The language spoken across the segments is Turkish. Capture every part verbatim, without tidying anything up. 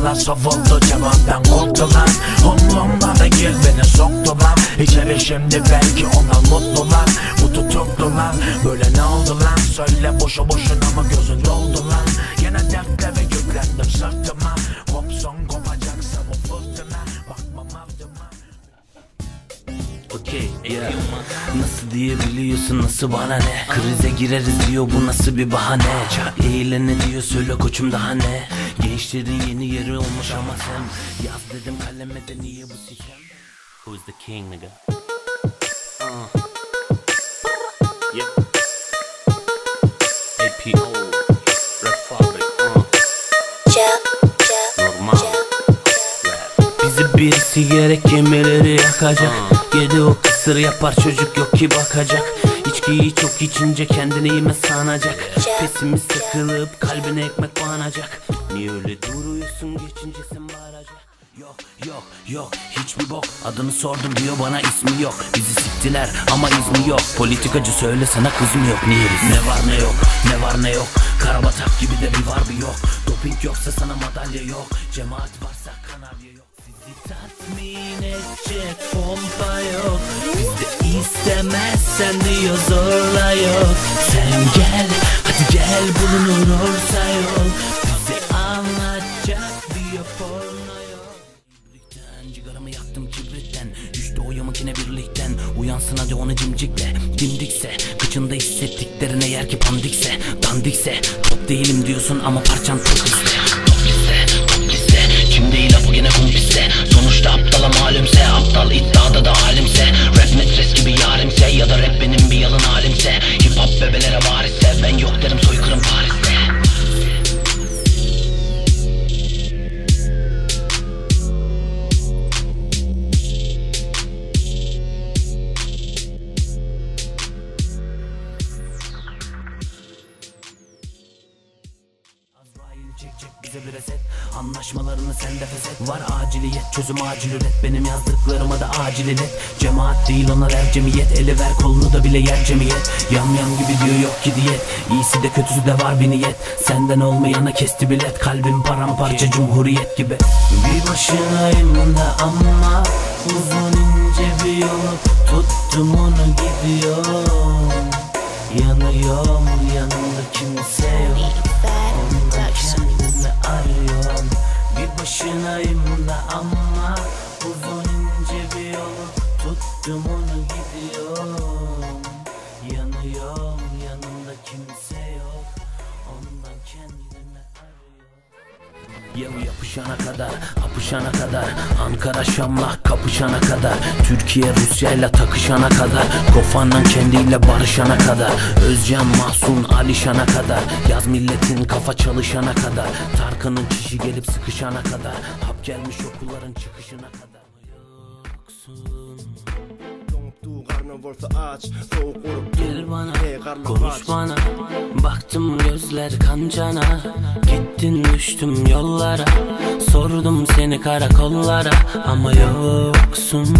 sorularla savuldu, cevaptan korktular. Umrumda değil beni soktular İçeri şimdi belki onlar mutlular. Bu tutuklular böyle ne oldu lan? Söyle boşu boşuna mı gözün doldu lan? Yine dertle ve yüklendim sırtıma. Kopsun kopacaksa bu fırtına, bakmam ardıma. Okey, yeah. Nasıl diyebiliyorsun, nasıl bana ne? Krize gireriz diyor, bu nasıl bir bahane? Çak eğlene diyor, söyle koçum daha ne? Gençlerin yeni yeri olmuş ama sen yaz dedim kaleme de niye bu sikem? Who's the king nigga? Uh. Yeah. A P O Republic. Uh. Normal. Bizi birisi gerek gemileri yakacak. uh. Yedi o kısır yapar çocuk yok ki bakacak. İçkiyi çok içince kendini yeme sanacak. Pesimist sıkılıp kalbine ekmek banacak. Niye öyle duruyorsun geçince sen bağıracak. Yok yok yok hiçbir bok. Adını sordum diyor bana ismi yok. Bizi siktiler ama izni yok. Politikacı söylesene kız mı yok? Niye biz? Ne var ne yok, ne var ne yok. Karabatak gibi de bir var bir yok. Doping yoksa sana madalya yok. Cemaat varsa kanarya yok. Sizi tatmin edecek pompa yok. Bizde istemezsen diyor zorla yok. Sen gel hadi gel bulunur olsa yok. Bizi anlatacak diyor porno yok. Birlikten cigaramı yaktım kibritten. Düştü o yamakine birlikten. Uyansın hadi onu cimcikle. Dimdikse kıçında hissettiklerine yer ki pandikse. Dandikse top değilim diyorsun ama parçan çok iste. Top liste top liste. Kim değil bu gene kumpiste. Sonuçta aptala malumse. Aptal iddiada da halimse. Rap metres gibi yarimse. Ya da rap benim bir yalın halimse. Hip hop bebelere varise. Ben yok derim soykırım Paris'te. Çek çek bize bir reset. Anlaşmalarını sen de feshet. Var aciliyet çözüm acil üret. Benim yazdıklarıma da acil ilet. Cemaat değil onlar er cemiyet. Eli ver kolunu da bile yer cemiyet. Yam yam gibi diyor yok ki diyet. İyisi de kötüsü de var bir niyet. Senden olmayana kesti bilet. Kalbim paramparça cumhuriyet gibi. Bir başınayım da ama uzun ince bir yolu tuttum onu gidiyorum. Yanıyorum yanımda kimse yok. Ondan kendimi arıyorum. Bir başınayım da ama uzun ince bir yolu tuttum onu gidiyorum. Yanıyorum yanımda kimse yok. Ondan kendimi arıyorum. Yav yapışana kadar, apışana kadar, Ankara Şam'la kapışana kadar, Türkiye Rusya'yla takışana kadar, Kofan'la kendiyle barışana kadar, Özcan Mahsun Alişan'a kadar, yaz milletin kafa çalışana kadar, Tarkan'ın çişi gelip sıkışana kadar, hap gelmiş okulların çıkışına kadar. Yoksun. Gel bana, konuş bana. Baktım gözler kancana. Gittin düştüm yollara. Sordum seni karakollara. Ama yoksun.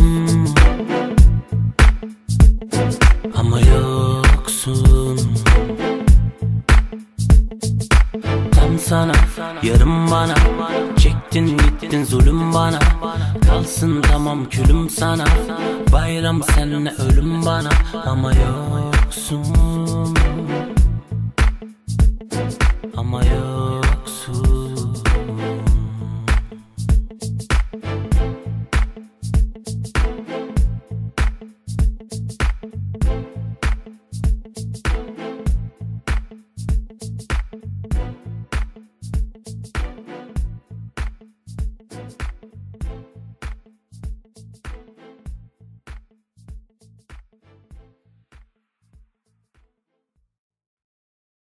Ama yoksun. Tam sana, yarım bana. Çektin gittin zulüm bana. Kalsın tamam külüm sana. Bayram seninle ölüm bana. Ama yoksun. Ama yok.